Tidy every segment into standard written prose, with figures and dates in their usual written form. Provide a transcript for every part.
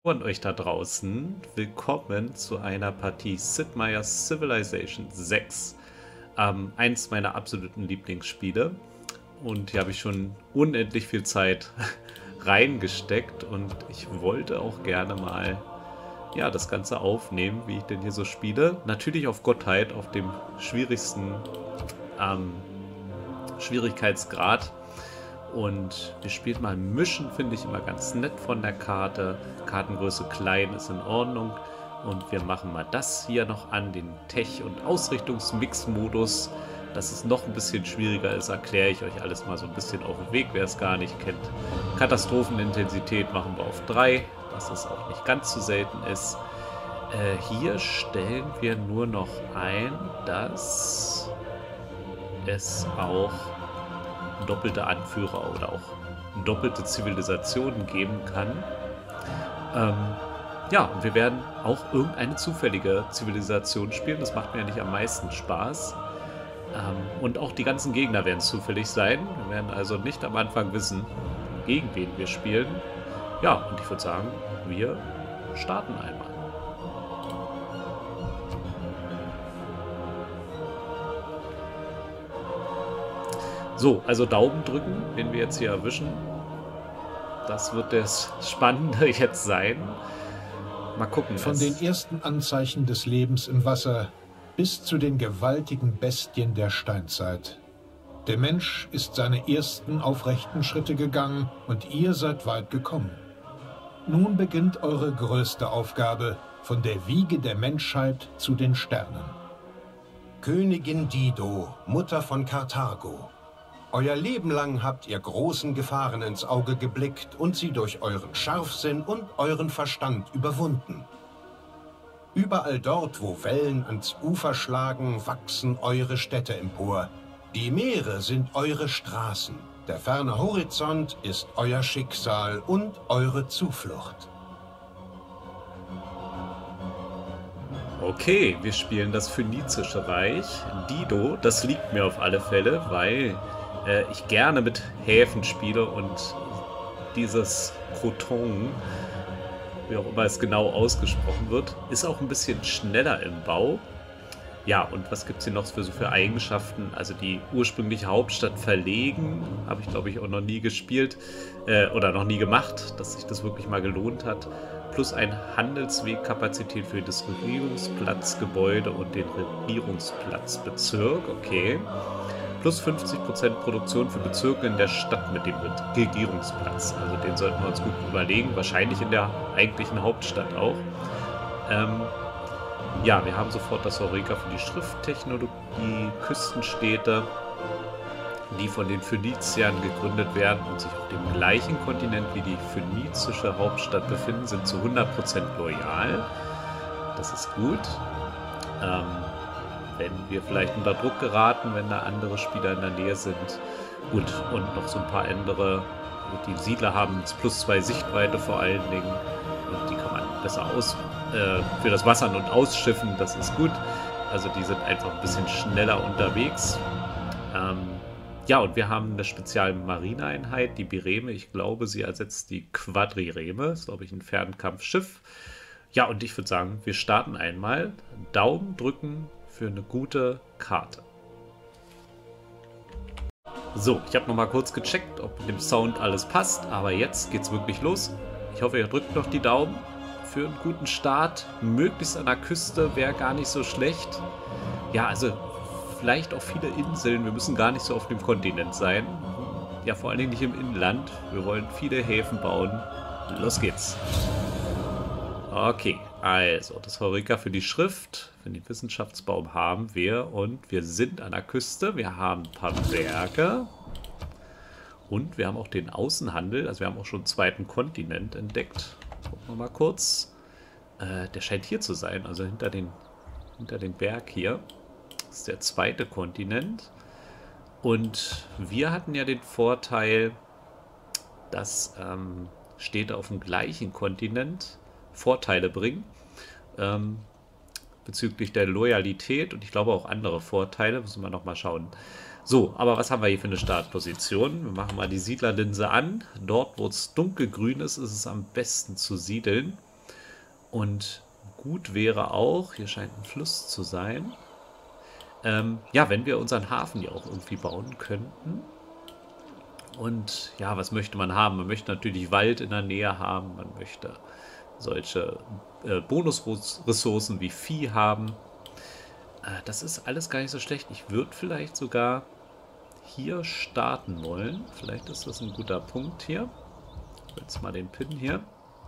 Und euch da draußen, willkommen zu einer Partie Sid Meier's Civilization 6. Eins meiner absoluten Lieblingsspiele. Und hier habe ich schon unendlich viel Zeit reingesteckt. Und ich wollte auch gerne mal das Ganze aufnehmen, wie ich denn hier so spiele. Natürlich auf Gottheit, auf dem schwierigsten Schwierigkeitsgrad. Und wir spielen mal Mischen, finde ich immer ganz nett von der Karte. Kartengröße klein ist in Ordnung. Und wir machen mal das hier noch an, den Tech- und Ausrichtungsmix-Modus. Dass es noch ein bisschen schwieriger ist, erkläre ich euch alles mal so ein bisschen auf den Weg, wer es gar nicht kennt. Katastrophenintensität machen wir auf 3, was es auch nicht ganz so selten ist. Hier stellen wir nur noch ein, dass es auch doppelte Anführer oder auch doppelte Zivilisationen geben kann. Und wir werden auch irgendeine zufällige Zivilisation spielen. Das macht mir ja nicht am meisten Spaß. Und auch die ganzen Gegner werden zufällig sein. Wir werden also nicht am Anfang wissen, gegen wen wir spielen. Ja, und ich würde sagen, wir starten einmal. So, also Daumen drücken, wenn wir jetzt hier erwischen. Das wird das Spannende jetzt sein. Mal gucken. Von den ersten Anzeichen des Lebens im Wasser bis zu den gewaltigen Bestien der Steinzeit. Der Mensch ist seine ersten aufrechten Schritte gegangen und ihr seid weit gekommen. Nun beginnt eure größte Aufgabe, von der Wiege der Menschheit zu den Sternen. Königin Dido, Mutter von Karthago. Euer Leben lang habt ihr großen Gefahren ins Auge geblickt und sie durch euren Scharfsinn und euren Verstand überwunden. Überall dort, wo Wellen ans Ufer schlagen, wachsen eure Städte empor. Die Meere sind eure Straßen. Der ferne Horizont ist euer Schicksal und eure Zuflucht. Okay, wir spielen das Phönizische Reich. Dido, das liegt mir auf alle Fälle, weil ich gerne mit Häfen spiele und dieses Croton, wie auch immer es genau ausgesprochen wird, ist auch ein bisschen schneller im Bau. Ja, und was gibt es hier noch für Eigenschaften? Also die ursprüngliche Hauptstadt verlegen, habe ich glaube ich auch noch nie gespielt oder noch nie gemacht, dass sich das wirklich mal gelohnt hat. Plus ein Handelswegkapazität für das Regierungsplatzgebäude und den Regierungsplatzbezirk, okay. Plus 50% Produktion für Bezirke in der Stadt mit dem Regierungsplatz. Also den sollten wir uns gut überlegen. Wahrscheinlich in der eigentlichen Hauptstadt auch. Ja, wir haben sofort das Heureka für die Schrifttechnologie, Küstenstädte, die von den Phöniziern gegründet werden und sich auf dem gleichen Kontinent wie die phönizische Hauptstadt befinden, sind zu 100% loyal. Das ist gut. Wenn wir vielleicht unter Druck geraten, wenn da andere Spieler in der Nähe sind. Gut, und noch so ein paar andere. Die Siedler haben jetzt +2 Sichtweite vor allen Dingen. Und die kann man besser für das Wassern und Ausschiffen, das ist gut. Also die sind einfach ein bisschen schneller unterwegs. Ja, und wir haben eine Spezial-Marineeinheit, die Bireme. Ich glaube, sie ersetzt die Quadrireme. Das ist, glaube ich, ein Fernkampfschiff. Ja, und ich würde sagen, wir starten einmal. Daumen drücken für eine gute Karte. So, ich habe noch mal kurz gecheckt, ob mit dem Sound alles passt, aber jetzt geht's wirklich los. Ich hoffe, ihr drückt noch die Daumen für einen guten Start. Möglichst an der Küste wäre gar nicht so schlecht. Ja, also vielleicht auch viele Inseln. Wir müssen gar nicht so auf dem Kontinent sein. Ja, vor allen Dingen nicht im Inland. Wir wollen viele Häfen bauen. Los geht's. Okay, also das Heureka für die Schrift, für den Wissenschaftsbaum haben wir und wir sind an der Küste. Wir haben ein paar Berge und wir haben auch den Außenhandel, also wir haben auch schon einen zweiten Kontinent entdeckt. Gucken wir mal kurz. Der scheint hier zu sein, also hinter den Berg hier. Das ist der zweite Kontinent. Und wir hatten ja den Vorteil, dass Städte auf dem gleichen Kontinent Vorteile bringen, bezüglich der Loyalität und ich glaube auch andere Vorteile, müssen wir noch mal schauen. So, aber was haben wir hier für eine Startposition? Wir machen mal die Siedlerlinse an. Dort, wo es dunkelgrün ist, ist es am besten zu siedeln. Und gut wäre auch, hier scheint ein Fluss zu sein, ja, wenn wir unseren Hafen ja auch irgendwie bauen könnten. Und ja, was möchte man haben? Man möchte natürlich Wald in der Nähe haben, man möchte solche Bonusressourcen wie Vieh haben. Das ist alles gar nicht so schlecht. Ich würde vielleicht sogar hier starten wollen. Vielleicht ist das ein guter Punkt hier. Jetzt mal den Pin hier.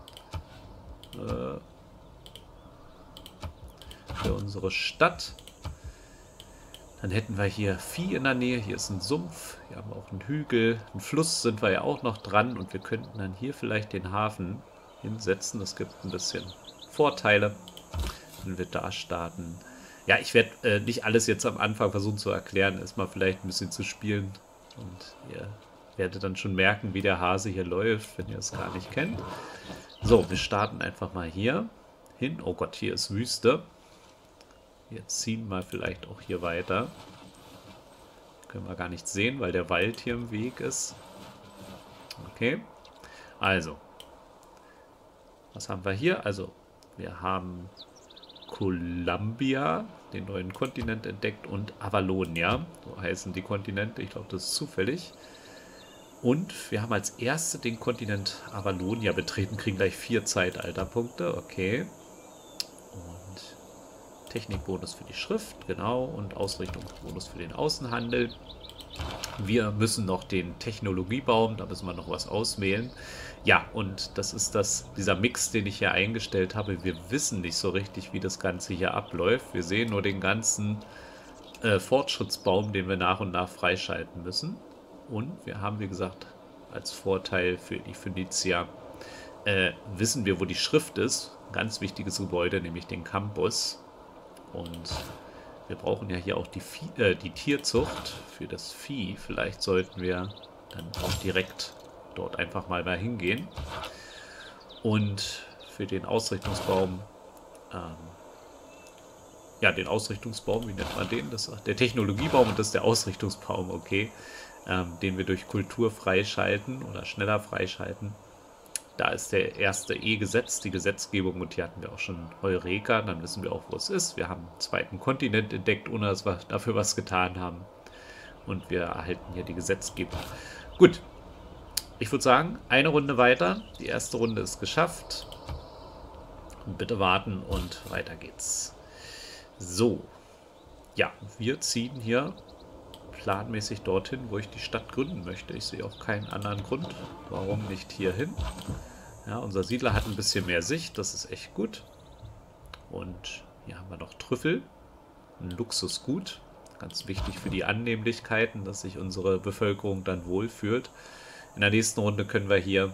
Für unsere Stadt. Dann hätten wir hier Vieh in der Nähe. Hier ist ein Sumpf. Hier haben wir auch einen Hügel. Ein Fluss sind wir ja auch noch dran. Und wir könnten dann hier vielleicht den Hafen hinsetzen. Das gibt ein bisschen Vorteile, wenn wir da starten. Ja, ich werde nicht alles jetzt am Anfang versuchen zu erklären. Erstmal vielleicht ein bisschen zu spielen. Und ihr werdet dann schon merken, wie der Hase hier läuft, wenn ihr es gar nicht kennt. So, wir starten einfach mal hier hin. Oh Gott, hier ist Wüste. Wir ziehen mal vielleicht auch hier weiter. Können wir gar nicht sehen, weil der Wald hier im Weg ist. Okay. Also. Was haben wir hier? Also, wir haben Columbia, den neuen Kontinent entdeckt, und Avalonia. So heißen die Kontinente. Ich glaube, das ist zufällig. Und wir haben als erste den Kontinent Avalonia betreten, kriegen gleich 4 Zeitalterpunkte. Okay. Und Technikbonus für die Schrift, genau. Und Ausrichtungsbonus für den Außenhandel. Wir müssen noch den Technologiebaum, da müssen wir noch was auswählen. Ja, und das ist dieser Mix, den ich hier eingestellt habe. Wir wissen nicht so richtig, wie das Ganze hier abläuft. Wir sehen nur den ganzen Fortschrittsbaum, den wir nach und nach freischalten müssen. Und wir haben, wie gesagt, als Vorteil für die Phönizier, wissen wir, wo die Schrift ist. Ein ganz wichtiges Gebäude, nämlich den Campus. Und wir brauchen ja hier auch die Tierzucht für das Vieh. Vielleicht sollten wir dann auch direkt dort einfach mal hingehen. Und für den Ausrichtungsbaum, ja, den Ausrichtungsbaum, wie nennt man den? Das ist der Technologiebaum und das ist der Ausrichtungsbaum, okay. Den wir durch Kultur freischalten oder schneller freischalten. Da ist der erste gesetzt, die Gesetzgebung, und hier hatten wir auch schon Heureka, dann wissen wir auch, wo es ist. Wir haben einen zweiten Kontinent entdeckt, ohne dass wir dafür was getan haben. Und wir erhalten hier die Gesetzgebung. Gut, ich würde sagen, eine Runde weiter. Die erste Runde ist geschafft. Bitte warten und weiter geht's. So, ja, wir ziehen hier planmäßig dorthin, wo ich die Stadt gründen möchte. Ich sehe auch keinen anderen Grund, warum nicht hier hin. Ja, unser Siedler hat ein bisschen mehr Sicht, das ist echt gut. Und hier haben wir noch Trüffel, ein Luxusgut, ganz wichtig für die Annehmlichkeiten, dass sich unsere Bevölkerung dann wohlfühlt. In der nächsten Runde können wir hier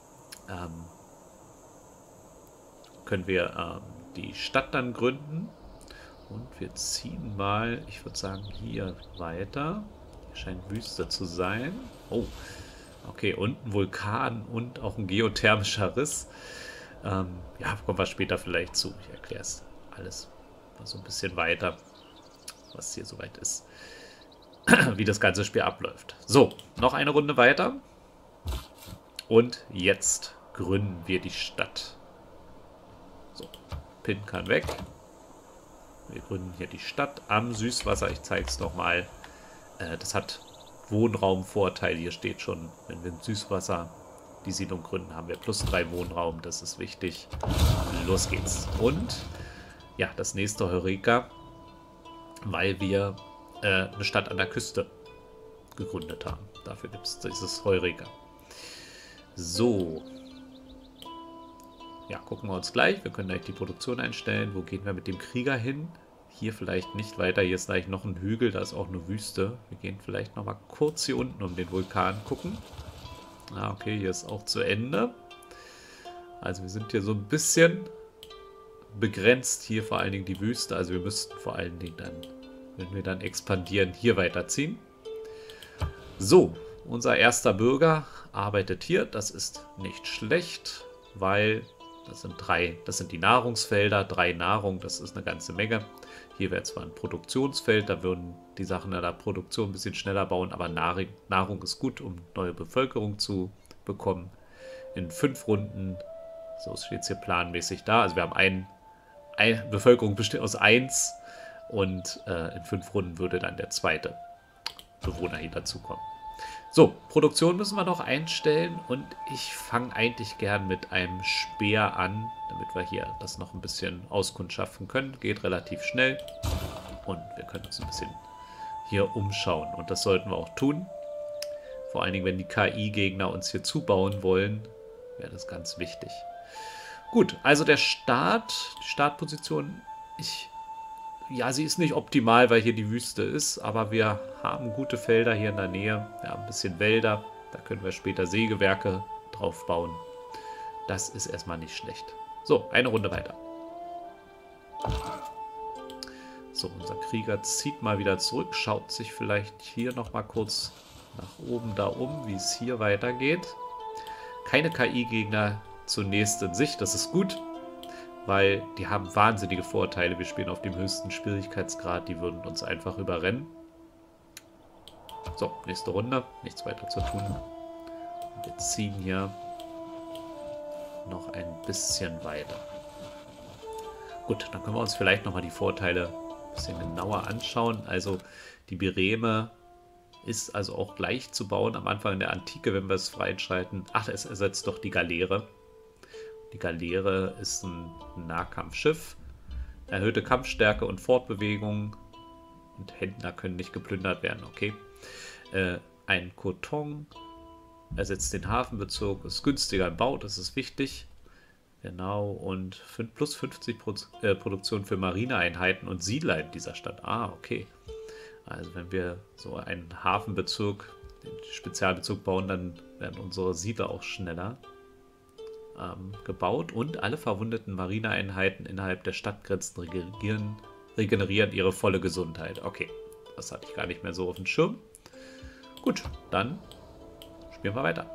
die Stadt dann gründen. Und wir ziehen mal, ich würde sagen, hier weiter. Hier scheint Wüste zu sein. Oh, okay, und ein Vulkan und auch ein geothermischer Riss. Ja, kommen wir später vielleicht zu. Ich erkläre es alles mal so ein bisschen weiter, was hier soweit ist. Wie das ganze Spiel abläuft. So, noch eine Runde weiter. Und jetzt gründen wir die Stadt. So, Pin kann weg. Wir gründen hier die Stadt am Süßwasser. Ich zeige es nochmal. Das hat Wohnraumvorteil. Hier steht schon, wenn wir im Süßwasser die Siedlung gründen, haben wir +3 Wohnraum. Das ist wichtig. Los geht's. Und ja, das nächste Heureka, weil wir eine Stadt an der Küste gegründet haben. Dafür gibt es dieses Heureka. So. Ja, gucken wir uns gleich. Wir können gleich die Produktion einstellen. Wo gehen wir mit dem Krieger hin? Hier vielleicht nicht weiter. Hier ist gleich noch ein Hügel. Da ist auch eine Wüste. Wir gehen vielleicht noch mal kurz hier unten um den Vulkan gucken. Ah, okay, hier ist auch zu Ende. Also wir sind hier so ein bisschen begrenzt. Hier vor allen Dingen die Wüste. Also wir müssten vor allen Dingen dann, wenn wir dann expandieren, hier weiterziehen. So, unser erster Bürger arbeitet hier. Das ist nicht schlecht, weil das sind die Nahrungsfelder, 3 Nahrung, das ist eine ganze Menge. Hier wäre zwar ein Produktionsfeld, da würden die Sachen in der Produktion ein bisschen schneller bauen, aber Nahrung ist gut, um neue Bevölkerung zu bekommen. In 5 Runden So steht es hier planmäßig da. Also wir haben eine Bevölkerung besteht aus 1 und in 5 Runden würde dann der zweite Bewohner hier dazukommen. So, Produktion müssen wir noch einstellen und ich fange eigentlich gern mit einem Speer an, damit wir hier das noch ein bisschen auskundschaften können. Geht relativ schnell und wir können uns ein bisschen hier umschauen und das sollten wir auch tun. Vor allen Dingen, wenn die KI-Gegner uns hier zubauen wollen, wäre das ganz wichtig. Gut, also der Start, die Startposition, ja, sie ist nicht optimal, weil hier die Wüste ist, aber wir haben gute Felder hier in der Nähe. Wir haben ein bisschen Wälder, da können wir später Sägewerke drauf bauen. Das ist erstmal nicht schlecht. So, eine Runde weiter. So, unser Krieger zieht mal wieder zurück, schaut sich vielleicht hier nochmal kurz nach oben da um, wie es hier weitergeht. Keine KI-Gegner zunächst in Sicht, das ist gut. Weil die haben wahnsinnige Vorteile. Wir spielen auf dem höchsten Schwierigkeitsgrad. Die würden uns einfach überrennen. So, nächste Runde. Nichts weiter zu tun. Und wir ziehen hier noch ein bisschen weiter. Gut, dann können wir uns vielleicht nochmal die Vorteile ein bisschen genauer anschauen. Also die Bireme ist also auch leicht zu bauen. Am Anfang in der Antike, wenn wir es freischalten. Ach, es ersetzt doch die Galeere. Die Galeere ist ein Nahkampfschiff. Erhöhte Kampfstärke und Fortbewegung. Und Händler können nicht geplündert werden, okay. Ein Koton ersetzt den Hafenbezirk. Ist günstiger im Bau, das ist wichtig. Genau, und plus 50 Produktion für Marineeinheiten und Siedler in dieser Stadt. Ah, okay. Also wenn wir so einen Hafenbezirk, den Spezialbezirk bauen, dann werden unsere Siedler auch schneller gebaut und alle verwundeten Marineeinheiten innerhalb der Stadtgrenzen regenerieren ihre volle Gesundheit. Okay, das hatte ich gar nicht mehr so auf dem Schirm. Gut, dann spielen wir weiter.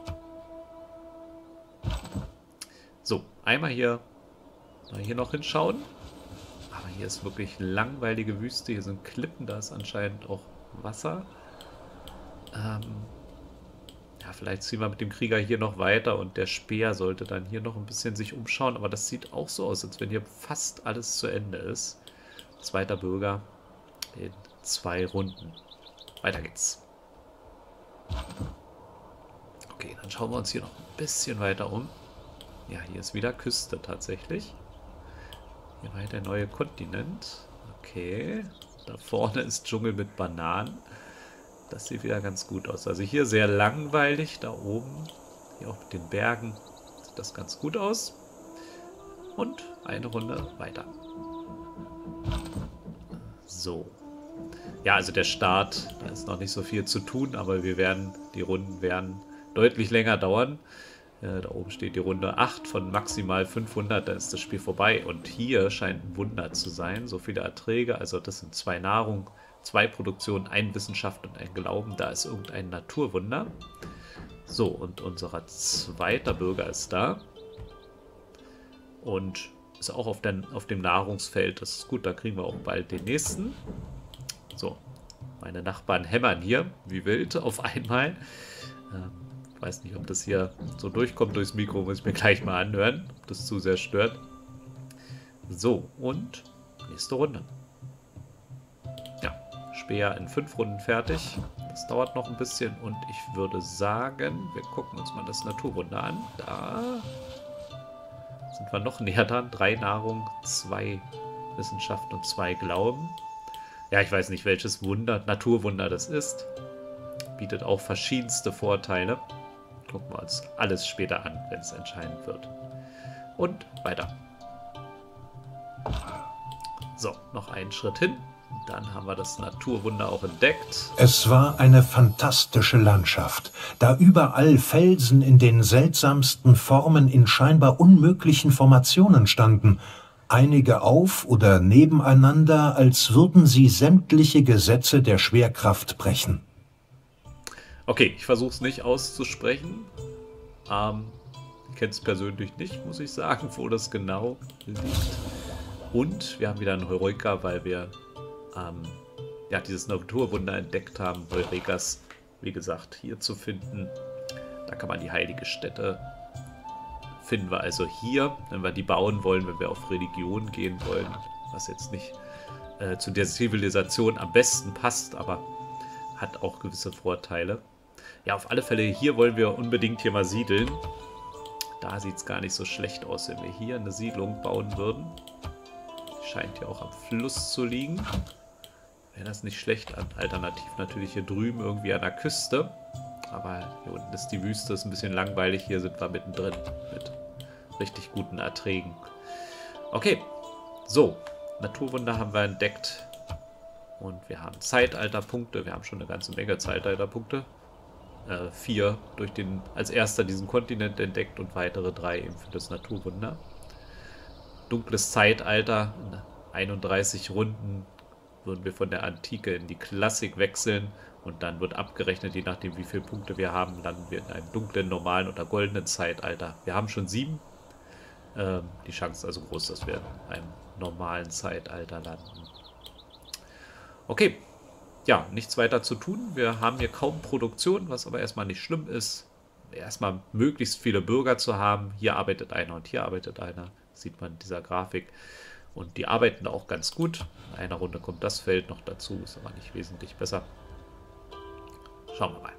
So, einmal hier noch hinschauen. Aber hier ist wirklich langweilige Wüste. Hier sind Klippen, da ist anscheinend auch Wasser. Ja, vielleicht ziehen wir mit dem Krieger hier noch weiter und der Speer sollte dann hier noch ein bisschen sich umschauen. Aber das sieht auch so aus, als wenn hier fast alles zu Ende ist. Zweiter Bürger in 2 Runden. Weiter geht's. Okay, dann schauen wir uns hier noch ein bisschen weiter um. Ja, hier ist wieder Küste tatsächlich. Hier war der neue Kontinent. Okay, da vorne ist Dschungel mit Bananen. Das sieht wieder ganz gut aus. Also hier sehr langweilig, da oben, hier auch mit den Bergen, sieht das ganz gut aus. Und eine Runde weiter. So. Ja, also der Start, da ist noch nicht so viel zu tun, aber die Runden werden deutlich länger dauern. Da oben steht die Runde 8 von maximal 500, da ist das Spiel vorbei. Und hier scheint ein Wunder zu sein, so viele Erträge, also das sind 2 Nahrung, 2 Produktionen, 1 Wissenschaft und 1 Glauben. Da ist irgendein Naturwunder. So, und unser zweiter Bürger ist da. Und ist auch auf dem Nahrungsfeld. Das ist gut, da kriegen wir auch bald den nächsten. So, meine Nachbarn hämmern hier wie wild auf einmal. Ich weiß nicht, ob das hier so durchkommt durchs Mikro. Muss ich mir gleich mal anhören, ob das zu sehr stört. So, und nächste Runde. Speer in 5 Runden fertig. Das dauert noch ein bisschen und ich würde sagen, wir gucken uns mal das Naturwunder an. Da sind wir noch näher dran. 3 Nahrung, 2 Wissenschaft und 2 Glauben. Ja, ich weiß nicht, welches Naturwunder das ist. Bietet auch verschiedenste Vorteile. Gucken wir uns alles später an, wenn es entscheidend wird. Und weiter. So, noch einen Schritt hin. Dann haben wir das Naturwunder auch entdeckt. Es war eine fantastische Landschaft, da überall Felsen in den seltsamsten Formen in scheinbar unmöglichen Formationen standen, einige auf oder nebeneinander, als würden sie sämtliche Gesetze der Schwerkraft brechen. Okay, ich versuche es nicht auszusprechen. Ich kenne es persönlich nicht, muss ich sagen, wo das genau liegt. Und wir haben wieder einen Heureka, weil wir ja, dieses Naturwunder entdeckt haben. Heurekas, wie gesagt, hier zu finden. Da kann man die heilige Stätte finden wir also hier, wenn wir die bauen wollen, wenn wir auf Religion gehen wollen, was jetzt nicht zu der Zivilisation am besten passt, aber hat auch gewisse Vorteile. Ja, auf alle Fälle, hier wollen wir unbedingt hier mal siedeln. Da sieht es gar nicht so schlecht aus, wenn wir hier eine Siedlung bauen würden. Die scheint ja auch am Fluss zu liegen. Wäre das nicht schlecht. Alternativ natürlich hier drüben irgendwie an der Küste. Aber hier unten ist die Wüste, ist ein bisschen langweilig. Hier sind wir mittendrin mit richtig guten Erträgen. Okay, so. Naturwunder haben wir entdeckt. Und wir haben Zeitalterpunkte. Wir haben schon eine ganze Menge Zeitalterpunkte. 4 durch den als erster diesen Kontinent entdeckt und weitere 3 eben für das Naturwunder. Dunkles Zeitalter. In 31 Runden würden wir von der Antike in die Klassik wechseln. Und dann wird abgerechnet, je nachdem wie viele Punkte wir haben, landen wir in einem dunklen, normalen oder goldenen Zeitalter. Wir haben schon 7. Die Chance ist also groß, dass wir in einem normalen Zeitalter landen. Okay, ja, nichts weiter zu tun. Wir haben hier kaum Produktion, was aber erstmal nicht schlimm ist. Erstmal möglichst viele Bürger zu haben. Hier arbeitet einer und hier arbeitet einer. Sieht man in dieser Grafik. Und die arbeiten auch ganz gut. In einer Runde kommt das Feld noch dazu, ist aber nicht wesentlich besser. Schauen wir mal.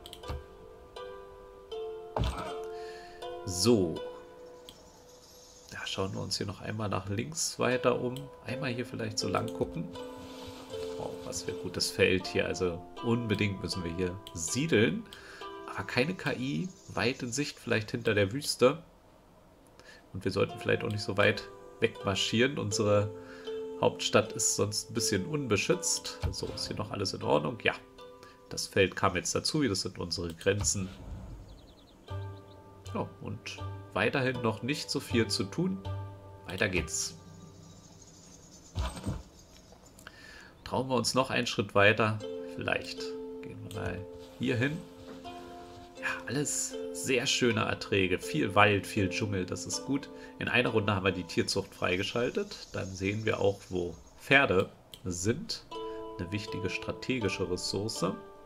So. Ja, schauen wir uns hier noch einmal nach links weiter um. Einmal hier vielleicht so lang gucken. Wow, was für ein gutes Feld hier. Also unbedingt müssen wir hier siedeln. Aber keine KI. Weit in Sicht, vielleicht hinter der Wüste. Und wir sollten vielleicht auch nicht so weit wegmarschieren. Unsere Hauptstadt ist sonst ein bisschen unbeschützt. So, ist hier noch alles in Ordnung? Ja. Das Feld kam jetzt dazu. Das sind unsere Grenzen. Ja, und weiterhin noch nicht so viel zu tun. Weiter geht's. Trauen wir uns noch einen Schritt weiter? Vielleicht. Gehen wir mal hier hin. Ja, alles sehr schöne Erträge. Viel Wald, viel Dschungel, das ist gut. In einer Runde haben wir die Tierzucht freigeschaltet. Dann sehen wir auch, wo Pferde sind. Eine wichtige strategische Ressource.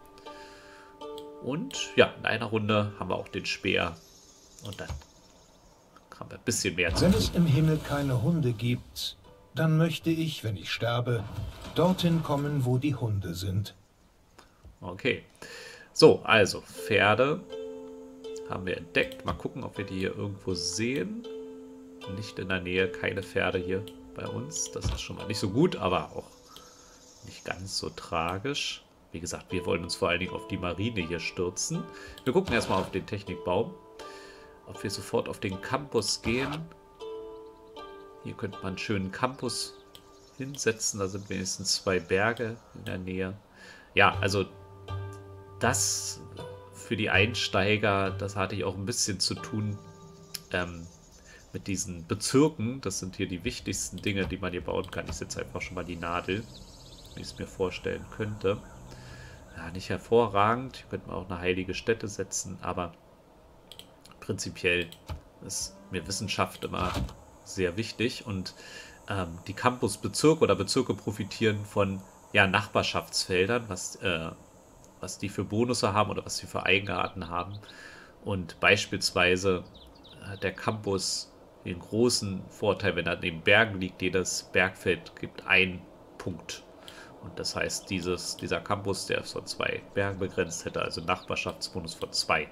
Und ja, in einer Runde haben wir auch den Speer. Und dann haben wir ein bisschen mehr zu tun. Wenn es im Himmel keine Hunde gibt, dann möchte ich, wenn ich sterbe, dorthin kommen, wo die Hunde sind. Okay. So, also Pferde haben wir entdeckt. Mal gucken, ob wir die hier irgendwo sehen. Nicht in der Nähe, keine Pferde hier bei uns. Das ist schon mal nicht so gut, aber auch nicht ganz so tragisch. Wie gesagt, wir wollen uns vor allen Dingen auf die Marine hier stürzen. Wir gucken erstmal auf den Technikbaum. Ob wir sofort auf den Campus gehen. Hier könnte man einen schönen Campus hinsetzen. Da sind wenigstens 2 Berge in der Nähe. Ja, also das für die Einsteiger, das hatte ich auch ein bisschen zu tun mit diesen Bezirken. Das sind hier die wichtigsten Dinge, die man hier bauen kann. Ich setze einfach schon mal die Nadel, wie ich es mir vorstellen könnte. Ja, nicht hervorragend. Hier könnte man auch eine heilige Stätte setzen, aber prinzipiell ist mir Wissenschaft immer sehr wichtig und die Campusbezirke oder Bezirke profitieren von Nachbarschaftsfeldern, was die für Bonusse haben oder was sie für Eigenarten haben. Und beispielsweise der Campus den großen Vorteil, wenn er neben Bergen liegt, jedes Bergfeld gibt 1 Punkt. Und das heißt, dieser Campus, der ist von 2 Bergen begrenzt, hätte also einen Nachbarschaftsbonus von 2.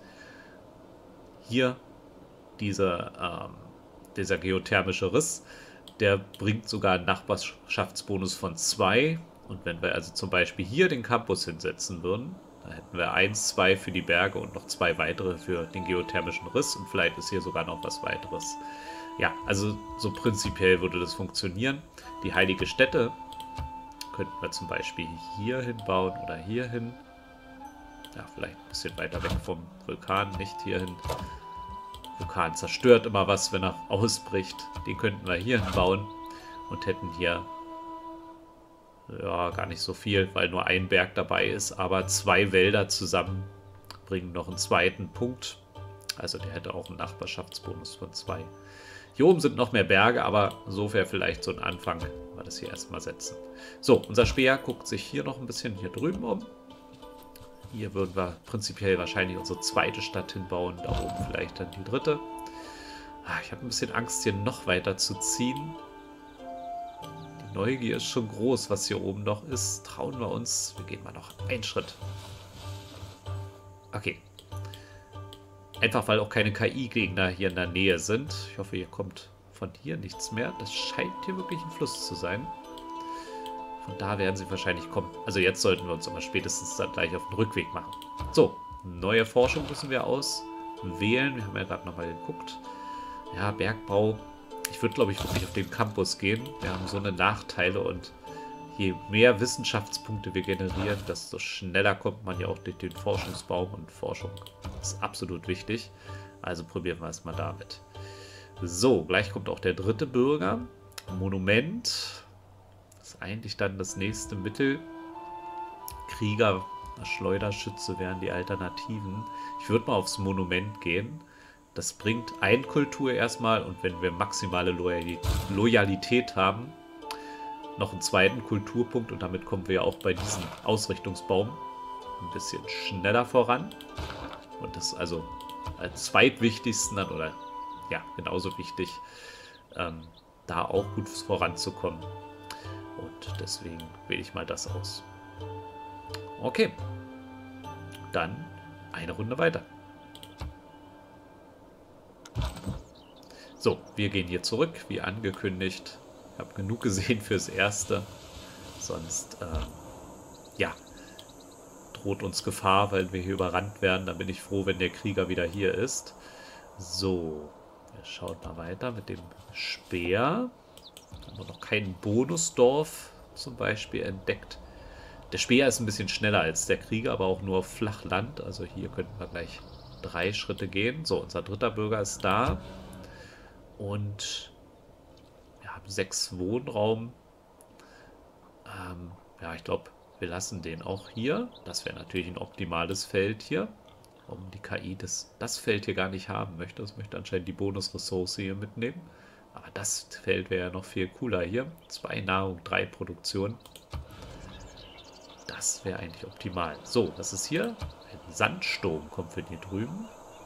Hier dieser geothermische Riss, der bringt sogar einen Nachbarschaftsbonus von 2. Und wenn wir also zum Beispiel hier den Campus hinsetzen würden, dann hätten wir 1, 2 für die Berge und noch 2 weitere für den geothermischen Riss. Und vielleicht ist hier sogar noch was weiteres. Ja, also so prinzipiell würde das funktionieren. Die heilige Stätte könnten wir zum Beispiel hier hinbauen oder hier hin. Ja, vielleicht ein bisschen weiter weg vom Vulkan, nicht hier hin. Vulkan zerstört immer was, wenn er ausbricht. Den könnten wir hier hinbauen und hätten hier ja gar nicht so viel, weil nur ein Berg dabei ist, aber 2 Wälder zusammen bringen noch einen 2. Punkt. Also der hätte auch einen Nachbarschaftsbonus von 2. Hier oben sind noch mehr Berge, aber so wäre vielleicht so ein Anfang, wenn wir das hier erstmal setzen. So, unser Speer guckt sich hier noch ein bisschen hier drüben um. Hier würden wir prinzipiell wahrscheinlich unsere 2. Stadt hinbauen, da oben vielleicht dann die 3. Ich habe ein bisschen Angst, hier noch weiter zu ziehen. Die Neugier ist schon groß, was hier oben noch ist. Trauen wir uns. Wir gehen mal noch einen Schritt. Okay. Einfach, weil auch keine KI-Gegner hier in der Nähe sind. Ich hoffe, hier kommt von hier nichts mehr. Das scheint hier wirklich ein Fluss zu sein. Von da werden sie wahrscheinlich kommen. Also jetzt sollten wir uns aber spätestens dann gleich auf den Rückweg machen. So, neue Forschung müssen wir auswählen. Wir haben ja gerade nochmal geguckt. Ja, Bergbau. Ich würde, glaube ich, wirklich auf den Campus gehen. Wir haben so eine Nachteile und je mehr Wissenschaftspunkte wir generieren, desto schneller kommt man ja auch durch den Forschungsbaum. Und Forschung ist absolut wichtig. Also probieren wir es mal damit. So, gleich kommt auch der dritte Bürger. Monument. Das ist eigentlich dann das nächste Mittel. Krieger, Schleuderschütze wären die Alternativen. Ich würde mal aufs Monument gehen. Das bringt Kultur erstmal und wenn wir maximale Loyalität haben, noch einen zweiten Kulturpunkt und damit kommen wir ja auch bei diesem Ausrichtungsbaum ein bisschen schneller voran. Und das ist also als zweitwichtigsten dann, oder ja, genauso wichtig, da auch gut voranzukommen. Und deswegen wähle ich mal das aus. Okay. Dann eine Runde weiter. So, wir gehen hier zurück, wie angekündigt. Ich habe genug gesehen fürs Erste. Sonst, ja, droht uns Gefahr, weil wir hier überrannt werden. Da bin ich froh, wenn der Krieger wieder hier ist. So, wir schauen mal weiter mit dem Speer. Da haben wir noch kein Bonusdorf zum Beispiel entdeckt. Der Speer ist ein bisschen schneller als der Krieger, aber auch nur auf Flachland. Also hier könnten wir gleich 3 Schritte gehen. So, unser dritter Bürger ist da. Und wir haben 6 Wohnraum. Ja, ich glaube, wir lassen den auch hier. Das wäre natürlich ein optimales Feld hier. Warum die KI das Feld hier gar nicht haben möchte. Das möchte anscheinend die Bonusressource hier mitnehmen. Aber das Feld wäre ja noch viel cooler hier. 2 Nahrung, 3 Produktion. Das wäre eigentlich optimal. So, das ist hier. Ein Sandsturm kommt für die drüben.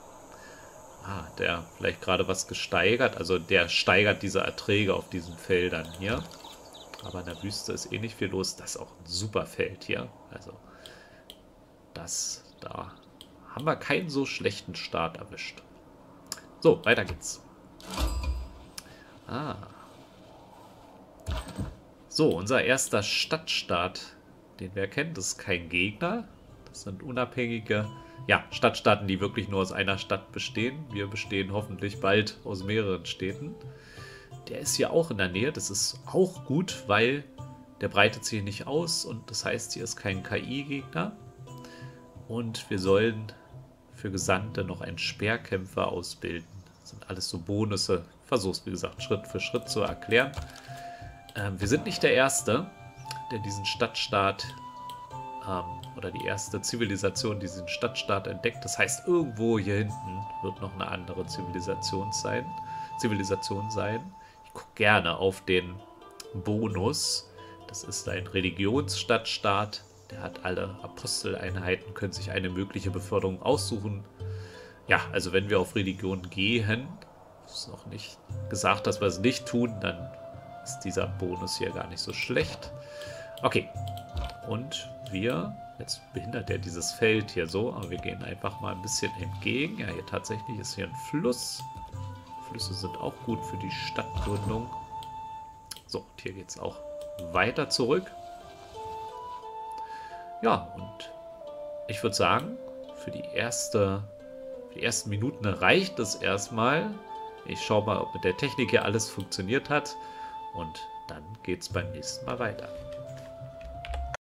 Der vielleicht gerade was gesteigert. Also der steigert diese Erträge auf diesen Feldern hier. Aber in der Wüste ist eh nicht viel los. Das ist auch ein super Feld hier. Also da haben wir keinen so schlechten Start erwischt. So, weiter geht's. So, unser erster Stadtstaat, den wir kennen, das ist kein Gegner. Das sind unabhängige, ja, Stadtstaaten, die wirklich nur aus einer Stadt bestehen. Wir bestehen hoffentlich bald aus mehreren Städten. Der ist hier auch in der Nähe. Das ist auch gut, weil der breitet sich nicht aus und das heißt, hier ist kein KI-Gegner. Und wir sollen für Gesandte noch einen Speerkämpfer ausbilden. Das sind alles so Bonusse. Ich versuche es, wie gesagt, Schritt für Schritt zu erklären. Wir sind nicht der Erste, der diesen Stadtstaat oder die erste Zivilisation diesen Stadtstaat entdeckt. Das heißt, irgendwo hier hinten wird noch eine andere Zivilisation sein. Ich gucke gerne auf den Bonus. Das ist ein Religionsstadtstaat. Der hat alle Aposteleinheiten, können sich eine mögliche Beförderung aussuchen. Ja, also wenn wir auf Religion gehen, ist noch nicht gesagt, dass wir es nicht tun, dann ist dieser Bonus hier gar nicht so schlecht. Okay, und jetzt behindert er dieses Feld hier so, aber wir gehen einfach mal ein bisschen entgegen. Ja, hier tatsächlich ist hier ein Fluss. Flüsse sind auch gut für die Stadtgründung. So, und hier geht es auch weiter zurück. Ja, und ich würde sagen, für die ersten Minuten reicht es erstmal. Ich schaue mal, ob mit der Technik hier alles funktioniert hat. Und dann geht es beim nächsten Mal weiter.